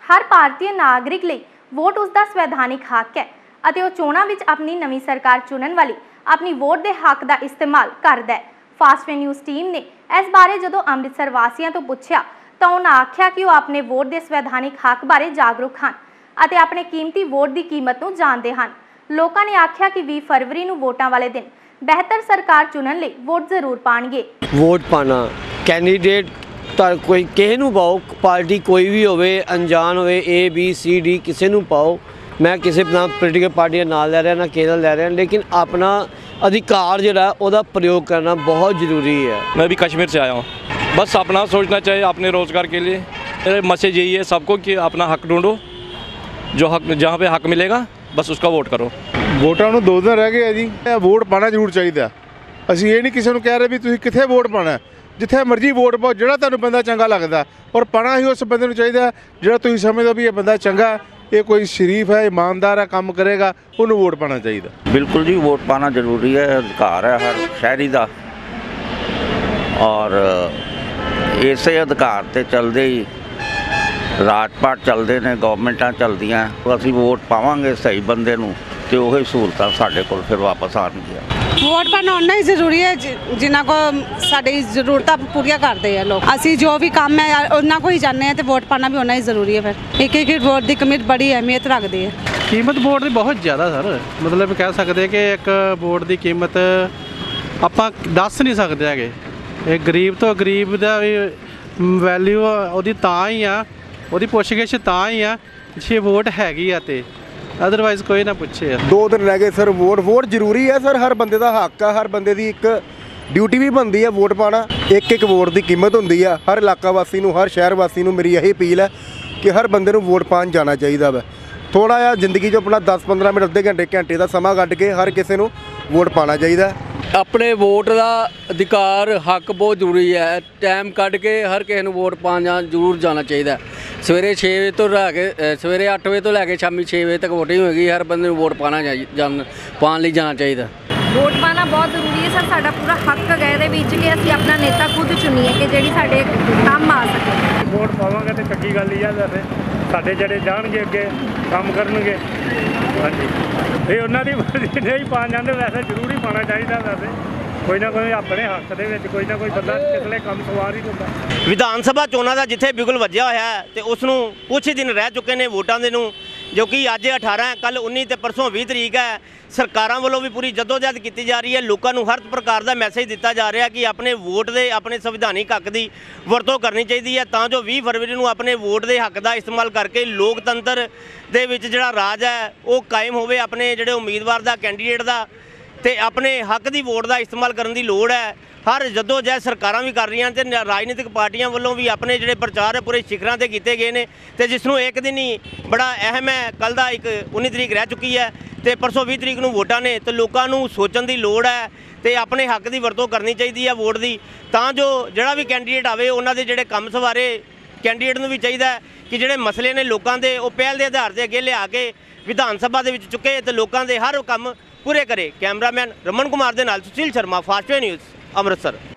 हर भारतीय नागरिक ਲਈ ਵੋਟ ਉਸ ਦਾ ਸੰਵਿਧਾਨਿਕ ਹੱਕ ਹੈ ਅਤੇ ਉਹ ਚੋਣਾਂ ਵਿੱਚ ਆਪਣੀ ਨਵੀਂ ਸਰਕਾਰ ਚੁਣਨ ਵਾਲੀ ਆਪਣੀ ਵੋਟ ਦੇ ਹੱਕ ਦਾ ਇਸਤੇਮਾਲ ਕਰਦਾ ਹੈ। ਫਾਸਟ ਵੇ ਨਿਊਜ਼ ਟੀਮ ਨੇ ਇਸ ਬਾਰੇ ਜਦੋਂ ਅੰਮ੍ਰਿਤਸਰ ਵਾਸੀਆਂ ਤੋਂ ਪੁੱਛਿਆ ਤਾਂ ਉਹਨਾਂ ਆਖਿਆ ਕਿ ਉਹ ਆਪਣੇ ਵੋਟ ਦੇ ਸੰਵਿਧਾਨਿਕ ਹੱਕ ਬਾਰੇ ਜਾਗਰੂਕ ਹਨ ਅਤੇ ਆਪਣੇ ਕੀਮਤੀ ਵੋਟ ਦੀ ਕੀਮਤ ਨੂੰ ਜਾਣਦੇ ਹਨ। ਲੋਕਾਂ ਨੇ ਆਖਿਆ कि 20 फरवरी ਨੂੰ ਵੋਟਾਂ ਵਾਲੇ ਦਿਨ ਬਿਹਤਰ ਸਰਕਾਰ ਚੁਣਨ ਲਈ ਵੋਟ ਜ਼ਰੂਰ ਪਾਣਗੇ। ਵੋਟ ਪਾਣਾ ਕੈਂਡੀਡੇਟ ਤਾਂ ਕੋਈ ਕਿਸੇ ਨੂੰ ਪਾਓ, ਪਾਰਟੀ ਕੋਈ ਵੀ ਹੋਵੇ, ਅਣਜਾਣ ਹੋਵੇ, A B C D ਕਿਸੇ ਨੂੰ ਪਾਓ। मैं किसी ना पोलिटिकल पार्टी ना लै रहा ना किसी लै रहा, लेकिन अपना अधिकार जो है प्रयोग करना बहुत ज़रूरी है। मैं भी कश्मीर से आया हूँ, बस अपना सोचना चाहिए अपने रोज़गार के लिए। मेरा मैसेज यही है सबको कि अपना हक ढूंढो, जो हक जहाँ पे हक मिलेगा बस उसका वोट करो। ਵੋਟਾਂ ਨੂੰ 2 ਦਿਨ रह गए जी, वोट पाना जरूर चाहिए। ਅਸੀਂ ਇਹ ਨਹੀਂ ਕਿਸੇ ਨੂੰ ਕਹਿ ਰਹੇ ਵੀ ਤੁਸੀਂ ਕਿੱਥੇ ਵੋਟ ਪਾਣਾ, ਜਿੱਥੇ ਮਰਜ਼ੀ ਵੋਟ ਪਾਓ, ਜਿਹੜਾ ਤੁਹਾਨੂੰ ਬੰਦਾ ਚੰਗਾ ਲੱਗਦਾ, ਔਰ ਪਾਣਾ ਹੀ ਉਸ ਬੰਦੇ ਨੂੰ ਚਾਹੀਦਾ ਜਿਹੜਾ ਤੁਸੀਂ ਸਮਝਦੇ ਵੀ ਇਹ ਬੰਦਾ ਚੰਗਾ, ये कोई शरीफ है, ईमानदार है, काम करेगा, उन्होंने वोट पाना चाहिए। बिल्कुल जी, वोट पाना जरूरी है, अधिकार है हर शहरी का। और इस अधिकार से चलते ही राजपाट चलते हैं, गवर्नमेंटा चलदियाँ। असीं वोट पावांगे सही बंदे नूं ते उही सहूलतां साडे कोल फिर वापस आउणगीਆਂ। वोट पाना उन्ना ही जरूरी है जिन्हों को साड़ी जरूरत पूरी करते हैं लोग। असी जो भी काम है उन्होंने को ही जाने तो वोट पाना भी उन्ना ही जरूरी है। फिर एक वोट की कीमत बड़ी अहमियत रखती है। कीमत वोट की बहुत ज़्यादा सर, मतलब कह सकते कि एक वोट की कीमत आप दस नहीं सकते है। एक गरीब तो गरीब का भी वैल्यू वो तां ही आ, वो पुछ-गिछ तां ही आ जे वोट हैगी आ ते अदरवाइज कोई ना पूछे। 2 दिन रह गए सर। वोट जरूरी है सर, हर बंदे का हक है, हर बंदे की एक ड्यूटी भी बनती है वोट पाना। एक वोट की कीमत होंगी है। हर इलाका वासी नूं, हर शहर वासी नूं मेरी यही अपील है कि हर बंदे नूं वोट पान जाना चाहिए वै। थोड़ा जिहा जिंदगी जो अपना 10-15 मिनट अद्धे घंटे का समा कढ के हर किसी नूं वोट पाना चाहिए। अपने वोट का अधिकार हक बहुत जरूरी है। टाइम कढ़ के हर किसी को वोट पाना जरूर जाना चाहिए। सवेरे 6 बजे तो लैके सवेरे 8 बजे तो लैके शामी 6 बजे तक वोटिंग होगी। हर बंदे वोट पाना पाने लिए जाना चाहिए। वोट पाना बहुत जरूरी है सर, साडा पूरा हक है ਇਹਦੇ ਵਿੱਚ कि ਅਸੀਂ अपना नेता खुद चुनीए कि ਜਿਹੜੀ ਸਾਡੇ ਕੰਮ ਆ ਸਕੇ। ਵੋਟ ਪਾਵਾਂਗੇ ਤੇ ਚੰਗੀ ਗੱਲ ਹੀ ਆ। ਵੈਸੇ ਸਾਡੇ ਜਿਹੜੇ ਜਾਣਗੇ ਅੱਗੇ ਕੰਮ ਕਰਨਗੇ। ਹਾਂਜੀ, ਇਹ ਉਹਨਾਂ ਦੀ ਮਰਜ਼ੀ ਨਹੀਂ ਪਾ ਜਾਂਦੇ, ਵੈਸੇ ਜ਼ਰੂਰ ਹੀ ਪਾਣਾ ਚਾਹੀਦਾ। ਵੈਸੇ ਕੋਈ ਨਾ ਕੋਈ ਆਪਣੇ ਹੱਕ ਦੇ ਵਿੱਚ ਕੋਈ ਨਾ ਕੋਈ ਬੰਦਾ ਕਿਸਲੇ ਕੰਮ ਸਵਾਰ ਹੀ ਹੁੰਦਾ। ਵਿਧਾਨ ਸਭਾ ਚੋਣਾਂ ਦਾ ਜਿੱਥੇ ਬਿਗੁਲ ਵੱਜਿਆ ਹੋਇਆ ਹੈ ਤੇ ਉਸ ਨੂੰ ਕੁਛ ਹੀ ਦਿਨ ਰਹਿ ਚੁੱਕੇ ਨੇ ਵੋਟਾਂ ਦੇ ਨੂੰ, ਜੋ ਕਿ ਅੱਜ 18 ਕੱਲ 19 ਤੇ ਪਰਸੋਂ 20 ਤਰੀਕ ਹੈ। ਸਰਕਾਰਾਂ ਵੱਲੋਂ ਵੀ ਪੂਰੀ ਜਦੋਜਹਿਦ ਕੀਤੀ ਜਾ ਰਹੀ ਹੈ। ਲੋਕਾਂ ਨੂੰ ਹਰ ਪ੍ਰਕਾਰ ਦਾ ਮੈਸੇਜ ਦਿੱਤਾ ਜਾ ਰਿਹਾ ਕਿ ਆਪਣੇ ਵੋਟ ਦੇ ਆਪਣੇ ਸੰਵਿਧਾਨਿਕ ਹੱਕ ਦੀ ਵਰਤੋਂ ਕਰਨੀ ਚਾਹੀਦੀ ਹੈ ਤਾਂ ਜੋ 20 ਫਰਵਰੀ ਨੂੰ ਆਪਣੇ ਵੋਟ ਦੇ ਹੱਕ ਦਾ ਇਸਤੇਮਾਲ ਕਰਕੇ ਲੋਕਤੰਤਰ ਦੇ ਵਿੱਚ ਜਿਹੜਾ ਰਾਜ ਹੈ ਉਹ ਕਾਇਮ ਹੋਵੇ। ਆਪਣੇ ਜਿਹੜੇ ਉਮੀਦਵਾਰ ਦਾ, ਕੈਂਡੀਡੇਟ ਦਾ ਤੇ ਆਪਣੇ ਹੱਕ ਦੀ ਵੋਟ ਦਾ ਇਸਤੇਮਾਲ ਕਰਨ ਦੀ ਲੋੜ ਹੈ। ਹਰ ਜਦੋਜਹਿਦ ਸਰਕਾਰਾਂ ਵੀ ਕਰ ਰਹੀਆਂ ਤੇ ਰਾਜਨੀਤਿਕ ਪਾਰਟੀਆਂ ਵੱਲੋਂ ਵੀ ਆਪਣੇ ਜਿਹੜੇ ਪ੍ਰਚਾਰ ਹੈ ਪੂਰੇ ਸਿਖਰਾਂ ਤੇ ਕੀਤੇ ਗਏ ਨੇ ਤੇ ਜਿਸ ਨੂੰ ਇੱਕ ਦਿਨ ਹੀ ਬੜਾ ਅਹਿਮ ਹੈ। ਕੱਲ ਦਾ ਇੱਕ 19 ਤਰੀਕ ਰਹਿ ਚੁੱਕੀ ਹੈ ਤੇ ਪਰਸੋਂ 20 ਤਰੀਕ ਨੂੰ ਵੋਟਾਂ ਨੇ ਤੇ ਲੋਕਾਂ ਨੂੰ ਸੋਚਣ ਦੀ ਲੋੜ ਹੈ ਤੇ ਆਪਣੇ ਹੱਕ ਦੀ ਵਰਤੋਂ ਕਰਨੀ ਚਾਹੀਦੀ ਹੈ ਵੋਟ ਦੀ, ਤਾਂ ਜੋ ਜਿਹੜਾ ਵੀ ਕੈਂਡੀਡੇਟ ਆਵੇ ਉਹਨਾਂ ਦੇ ਜਿਹੜੇ ਕੰਮ ਸਵਾਰੇ ਕੈਂਡੀਡੇਟ ਨੂੰ ਵੀ ਚਾਹੀਦਾ ਹੈ ਕਿ ਜਿਹੜੇ ਮਸਲੇ ਨੇ ਲੋਕਾਂ ਦੇ ਉਹ ਪਹਿਲ ਦੇ ਆਧਾਰ ਤੇ ਅੱਗੇ ਲਿਆ ਕੇ ਵਿਧਾਨ ਸਭਾ ਦੇ ਵਿੱਚ ਚੁੱਕੇ ਤੇ ਲੋਕਾਂ ਦੇ ਹਰ ਕੰਮ ਪੂਰੇ करे। कैमरामैन रमन कुमार के नाल Sushil Sharma, fast way news, Amritsar.